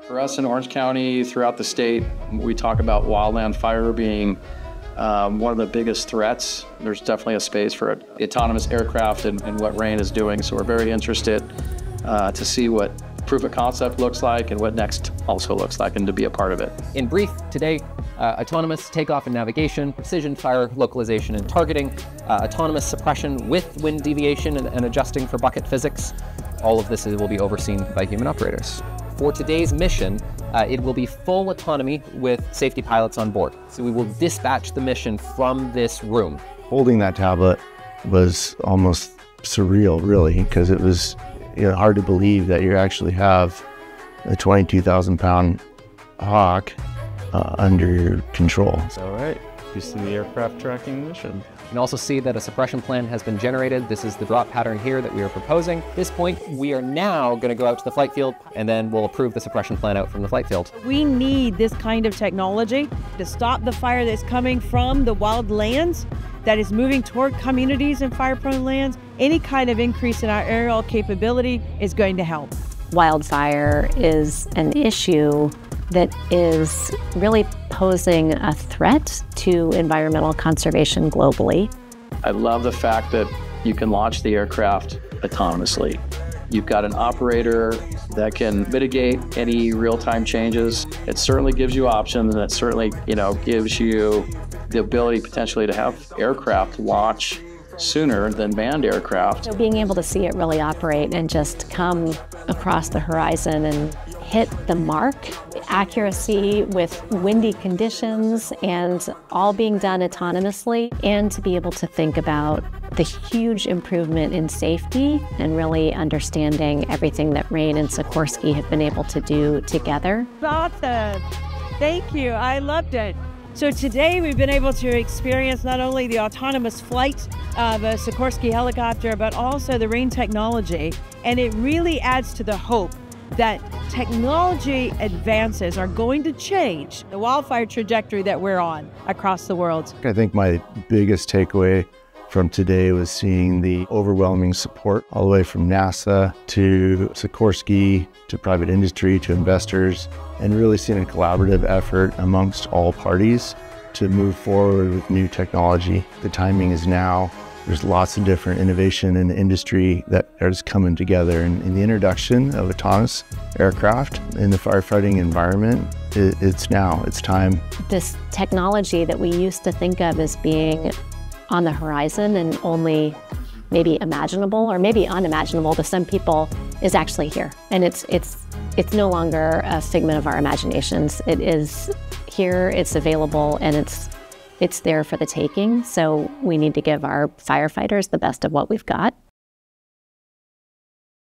For us in Orange County, throughout the state, we talk about wildland fire being one of the biggest threats. There's definitely a space for autonomous aircraft and what RAIN is doing. So we're very interested to see what proof of concept looks like and what next also looks like, and to be a part of it. In brief, today, autonomous takeoff and navigation, precision fire localization and targeting, autonomous suppression with wind deviation and adjusting for bucket physics. All of this will be overseen by human operators. For today's mission, it will be full autonomy with safety pilots on board. So we will dispatch the mission from this room. Holding that tablet was almost surreal, really, because it was hard to believe that you actually have a 22,000-pound Hawk under your control. All right, used to the aircraft tracking mission. You can also see that a suppression plan has been generated. This is the drop pattern here that we are proposing. At this point, we are now going to go out to the flight field, and then we'll approve the suppression plan out from the flight field. We need this kind of technology to stop the fire that's coming from the wild lands that is moving toward communities and fire-prone lands. Any kind of increase in our aerial capability is going to help. Wildfire is an issue that is really posing a threat to environmental conservation globally. I love the fact that you can launch the aircraft autonomously. You've got an operator that can mitigate any real-time changes. It certainly gives you options, and it certainly, gives you the ability potentially to have aircraft launch sooner than manned aircraft. So being able to see it really operate and just come across the horizon and hit the mark, accuracy with windy conditions, and all being done autonomously, and to be able to think about the huge improvement in safety and really understanding everything that RAIN and Sikorsky have been able to do together. Awesome. Thank you. I loved it. So today we've been able to experience not only the autonomous flight of a Sikorsky helicopter, but also the RAIN technology. And it really adds to the hope that technology advances are going to change the wildfire trajectory that we're on across the world. I think my biggest takeaway from today was seeing the overwhelming support all the way from NASA to Sikorsky to private industry to investors, and really seeing a collaborative effort amongst all parties to move forward with new technology. The timing is now. There's lots of different innovation in the industry that is coming together, and in the introduction of autonomous aircraft in the firefighting environment, it's now, it's time. This technology that we used to think of as being on the horizon and only maybe imaginable or maybe unimaginable to some people is actually here. And it's no longer a figment of our imaginations. It is here, it's available, and it's there for the taking. So we need to give our firefighters the best of what we've got.